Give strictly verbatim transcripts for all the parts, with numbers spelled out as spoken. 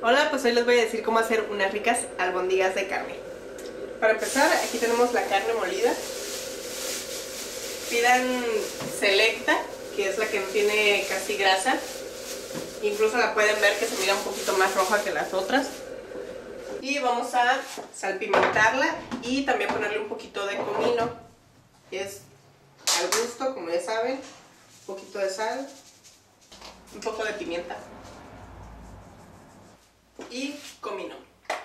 Hola, pues hoy les voy a decir cómo hacer unas ricas albóndigas de carne. Para empezar, aquí tenemos la carne molida. Pidan selecta, que es la que no tiene casi grasa. Incluso la pueden ver que se mira un poquito más roja que las otras. Y vamos a salpimentarla y también ponerle un poquito de comino, que es al gusto, como ya saben. Un poquito de sal, un poco de pimienta y comino.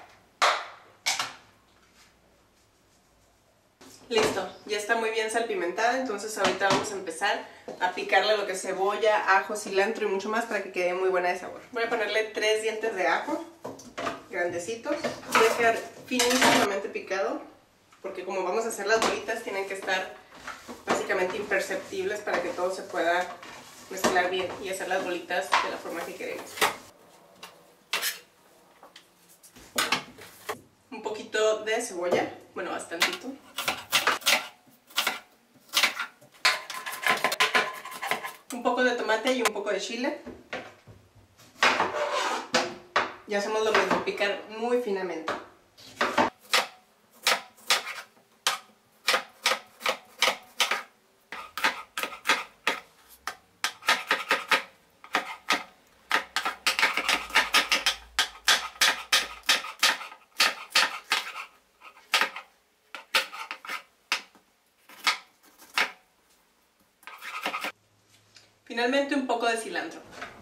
Listo, ya está muy bien salpimentada, entonces ahorita vamos a empezar a picarle lo que es cebolla, ajo, cilantro y mucho más para que quede muy buena de sabor. Voy a ponerle tres dientes de ajo, grandecitos. Voy a dejar finísimamente picado, porque como vamos a hacer las bolitas tienen que estar básicamente imperceptibles para que todo se pueda mezclar bien y hacer las bolitas de la forma que queremos. Un poquito de cebolla, bueno, bastantito. Un poco de tomate y un poco de chile. Y hacemos lo mismo, picar muy finamente. Finalmente un poco de cilantro,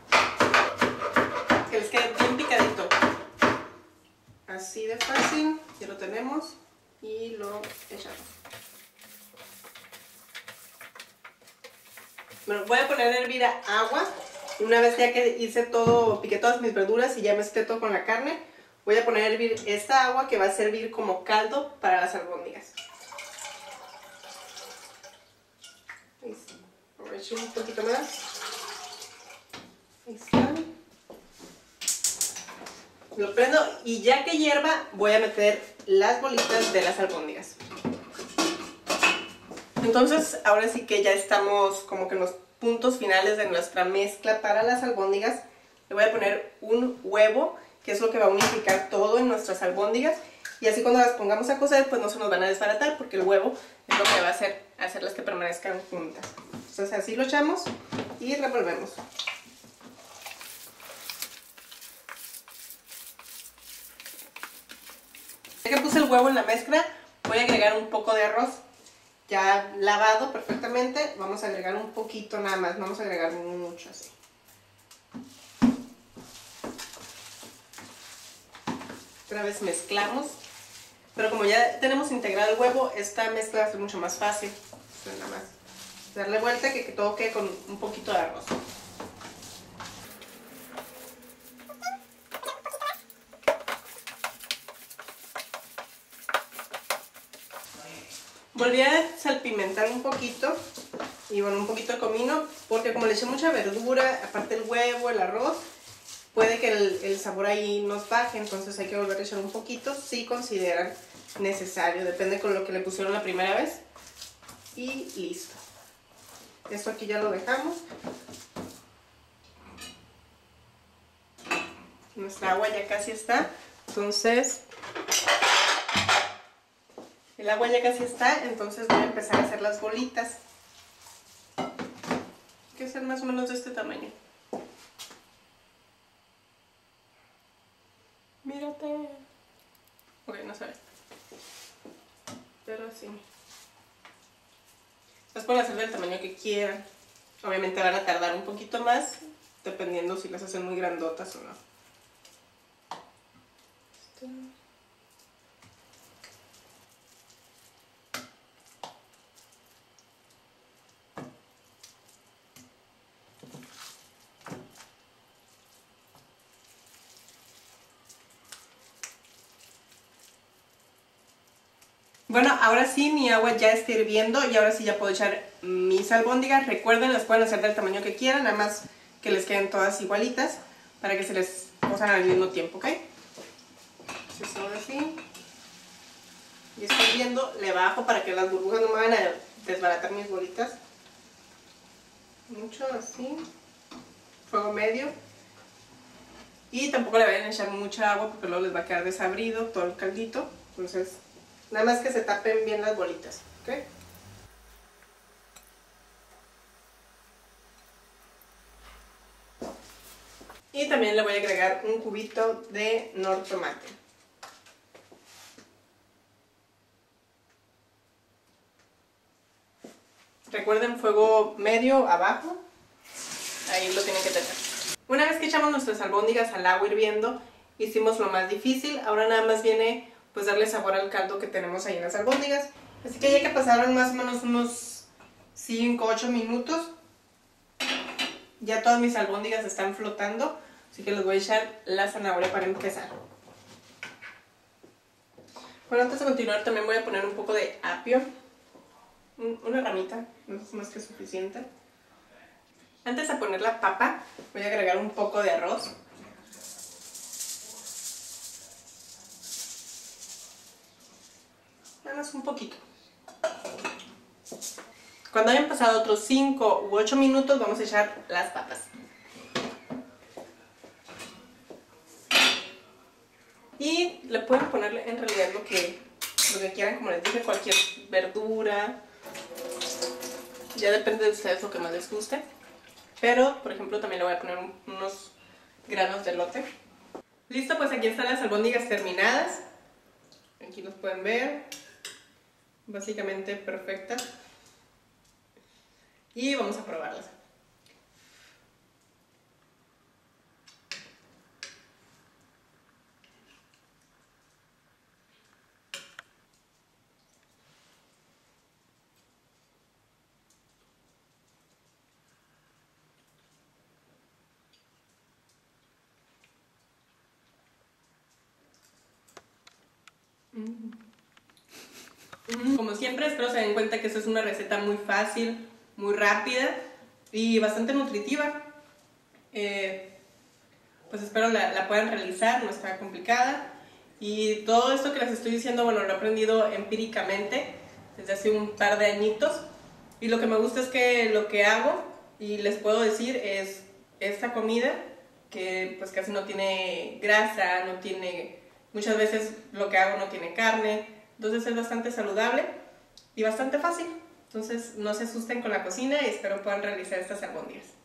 que les quede bien picadito. Así de fácil, ya lo tenemos y lo echamos. Bueno, voy a poner a hervir agua. Una vez ya que hice todo, piqué todas mis verduras y ya mezclé todo con la carne, voy a poner a hervir esta agua que va a servir como caldo para las albóndigas. Voy a echar un poquito más. Ahí está. Lo prendo y ya que hierva voy a meter las bolitas de las albóndigas. Entonces ahora sí que ya estamos como que en los puntos finales de nuestra mezcla para las albóndigas. Le voy a poner un huevo, que es lo que va a unificar todo en nuestras albóndigas. Y así cuando las pongamos a cocer pues no se nos van a desbaratar, porque el huevo es lo que va a hacer hacerlas que permanezcan juntas. Entonces así lo echamos y revolvemos. Ya que puse el huevo en la mezcla, voy a agregar un poco de arroz ya lavado perfectamente. Vamos a agregar un poquito nada más, no vamos a agregar mucho así. Otra vez mezclamos, pero como ya tenemos integrado el huevo, esta mezcla va a ser mucho más fácil. Entonces nada más darle vuelta que, que todo quede con un poquito de arroz. Volví a salpimentar un poquito y bueno, un poquito de comino, porque como le eché mucha verdura, aparte el huevo, el arroz, puede que el, el sabor ahí nos baje, entonces hay que volver a echar un poquito si consideran necesario, depende con lo que le pusieron la primera vez. Y listo. Esto aquí ya lo dejamos. Nuestra agua ya casi está, entonces el agua ya casi está, entonces voy a empezar a hacer las bolitas. Hay que hacer más o menos de este tamaño. Mírate. Ok, no se ve. Pero sí. Las pueden hacer del tamaño que quieran. Obviamente van a tardar un poquito más, dependiendo si las hacen muy grandotas o no. Esto. Bueno, ahora sí mi agua ya está hirviendo y ahora sí ya puedo echar mis albóndigas. Recuerden, las pueden hacer del tamaño que quieran, nada más que les queden todas igualitas para que se les cosan al mismo tiempo, ¿ok? Entonces ahora sí, ya estoy hirviendo, le bajo para que las burbujas no me vayan a desbaratar mis bolitas. Mucho así, fuego medio. Y tampoco le vayan a echar mucha agua porque luego les va a quedar desabrido todo el caldito. Entonces, nada más que se tapen bien las bolitas, ¿ok? Y también le voy a agregar un cubito de nor tomate. Recuerden, fuego medio abajo, ahí lo tienen que tener. Una vez que echamos nuestras albóndigas al agua hirviendo, hicimos lo más difícil. Ahora nada más viene pues darle sabor al caldo que tenemos ahí en las albóndigas. Así que ya que pasaron más o menos unos cinco a ocho minutos, ya todas mis albóndigas están flotando, así que les voy a echar la zanahoria para empezar. Bueno, antes de continuar también voy a poner un poco de apio. Una ramita, no es más que suficiente. Antes de poner la papa, voy a agregar un poco de arroz. Nada más un poquito. Cuando hayan pasado otros cinco u ocho minutos, vamos a echar las papas. Y le pueden ponerle en realidad lo que, lo que quieran, como les dije, cualquier verdura. Ya depende de ustedes lo que más les guste. Pero, por ejemplo, también le voy a poner un, unos granos de elote. Listo, pues aquí están las albóndigas terminadas. Aquí los pueden ver. Básicamente perfectas. Y vamos a probarlas. Como siempre, espero se den cuenta que esta es una receta muy fácil, muy rápida y bastante nutritiva. Eh, pues espero la, la puedan realizar, no está complicada. Y todo esto que les estoy diciendo, bueno, lo he aprendido empíricamente desde hace un par de añitos. Y lo que me gusta es que lo que hago y les puedo decir es esta comida que pues casi no tiene grasa, no tiene... Muchas veces lo que hago no tiene carne, entonces es bastante saludable y bastante fácil. Entonces no se asusten con la cocina y espero puedan realizar estas albóndigas.